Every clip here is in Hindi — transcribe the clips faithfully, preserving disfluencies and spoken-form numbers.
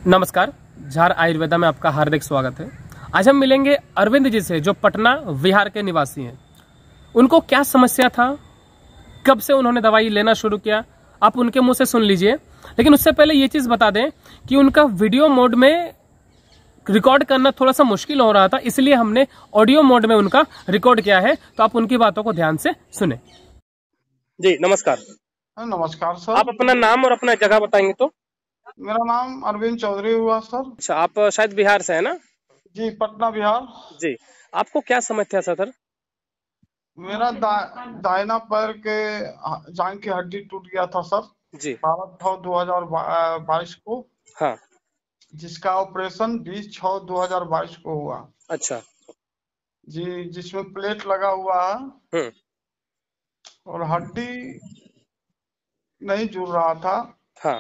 नमस्कार, झार आयुर्वेदा में आपका हार्दिक स्वागत है। आज हम मिलेंगे अरविंद जी से, जो पटना बिहार के निवासी हैं। उनको क्या समस्या था, कब से उन्होंने दवाई लेना शुरू किया, आप उनके मुंह से सुन लीजिए। लेकिन उससे पहले ये चीज बता दें कि उनका वीडियो मोड में रिकॉर्ड करना थोड़ा सा मुश्किल हो रहा था, इसलिए हमने ऑडियो मोड में उनका रिकॉर्ड किया है। तो आप उनकी बातों को ध्यान से सुने। जी नमस्कार। नमस्कार सर। आप अपना नाम और अपना जगह बताएंगे तो? मेरा नाम अरविंद चौधरी हुआ सर। अच्छा, आप शायद बिहार से है ना? जी, पटना बिहार। जी, आपको क्या समस्या था सर? मेरा दा, दाहिना पैर के जांघ की हड्डी टूट गया था सर। जी। बारह छह दो हजार बाईस को। हाँ। जिसका ऑपरेशन बीस छह दो हजार बाईस को हुआ। अच्छा जी, जिसमें प्लेट लगा हुआ है और हड्डी नहीं जुड़ रहा था। हाँ।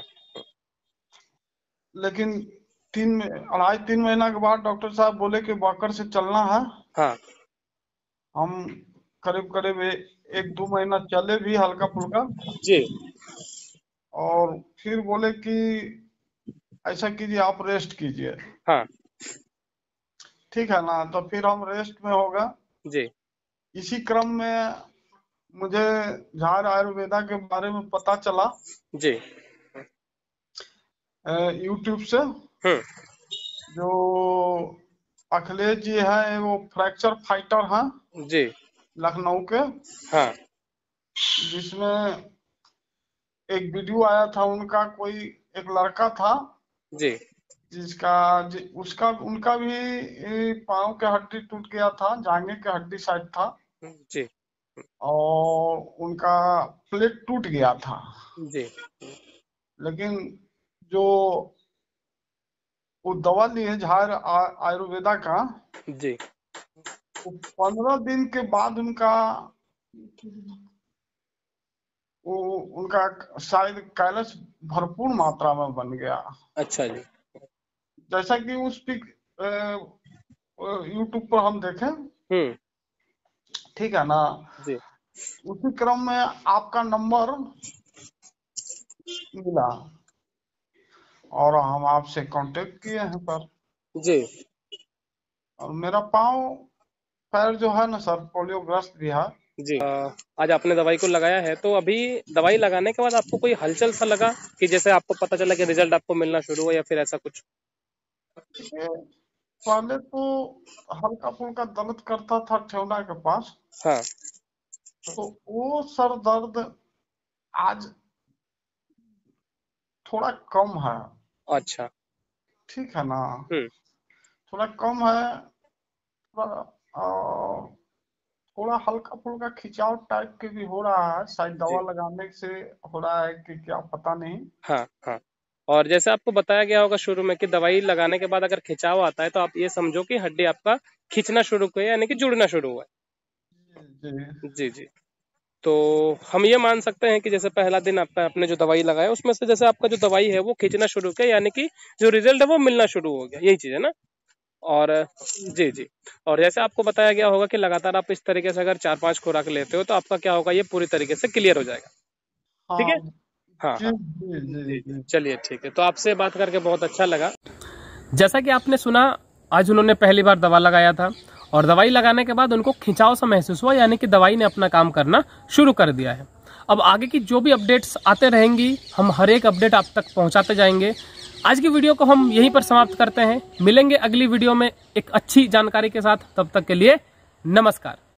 लेकिन तीन अढ़ाई तीन महीना के बाद डॉक्टर साहब बोले कि वॉकर से चलना है। हाँ। हम करीब करीब एक दो महीना चले भी हल्का फुल्का जी। और फिर बोले कि ऐसा कीजिए, आप रेस्ट कीजिए। हाँ। ठीक है ना, तो फिर हम रेस्ट में होगा। जी। इसी क्रम में मुझे झार आयुर्वेदा के बारे में पता चला। जी। यूट्यूब से। जो अखिलेश जी है, वो फ्रैक्चर फाइटर हैं जी। लखनऊ के। हाँ। जिसमें एक वीडियो आया था उनका, कोई एक लड़का था जी। जिसका जि, उसका उनका भी पाँव के हड्डी टूट गया था, जांघे के हड्डी साइड था जी। और उनका प्लेट टूट गया था। जी। लेकिन जो वो दवा लिए झार आयुर्वेदा का, जी, पंद्रह दिन के बाद उनका वो उनका शायद कैलस भरपूर मात्रा में बन गया। अच्छा जी। जैसा कि उस पिक यूट्यूब पर हम देखें। हम्म। ठीक है ना जी। उसी क्रम में आपका नंबर मिला और हम आपसे कांटेक्ट किए हैं सर। जी। और मेरा पाँव पैर जो है ना सर, पोलियोग्रस्त भी है। जी। आ, आज आपने दवाई को लगाया है, तो अभी दवाई लगाने के बाद आपको कोई हलचल सा लगा कि जैसे आपको पता चला कि रिजल्ट आपको मिलना शुरू हुआ, या फिर ऐसा कुछ? पहले तो हल्का फुल्का दर्द करता था ठेवना के पास। हाँ। तो वो सर दर्द आज थोड़ा कम है। अच्छा। ठीक है ना, थोड़ा कम है। थोड़ा थोड़ा हल्का फुल्का खिंचाव टाइप के भी हो रहा है, शायद दवा लगाने से हो रहा है कि क्या, पता नहीं। हाँ हाँ। और जैसे आपको बताया गया होगा शुरू में कि दवाई लगाने के बाद अगर खिंचाव आता है तो आप ये समझो कि हड्डी आपका खींचना शुरू हुआ है, यानी कि जुड़ना शुरू हुआ है। जी जी जी। तो हम ये मान सकते हैं कि जैसे पहला दिन आपका आपने जो दवाई लगाया उसमें से जैसे आपका जो दवाई है वो खींचना शुरू किया, यानी कि जो रिजल्ट है वो मिलना शुरू हो गया, यही चीज है ना? और जी जी। और जैसे आपको बताया गया होगा कि लगातार आप इस तरीके से अगर चार पांच खुराक लेते हो तो आपका क्या होगा, ये पूरी तरीके से क्लियर हो जाएगा। ठीक है। हाँ हाँ जी जी। चलिए ठीक है, तो आपसे बात करके बहुत अच्छा लगा। जैसा कि आपने सुना, आज उन्होंने पहली बार दवा लगाया था और दवाई लगाने के बाद उनको खिंचाव सा महसूस हुआ, यानी कि दवाई ने अपना काम करना शुरू कर दिया है। अब आगे की जो भी अपडेट्स आते रहेंगी, हम हर एक अपडेट आप तक पहुंचाते जाएंगे। आज की वीडियो को हम यहीं पर समाप्त करते हैं। मिलेंगे अगली वीडियो में एक अच्छी जानकारी के साथ। तब तक के लिए नमस्कार।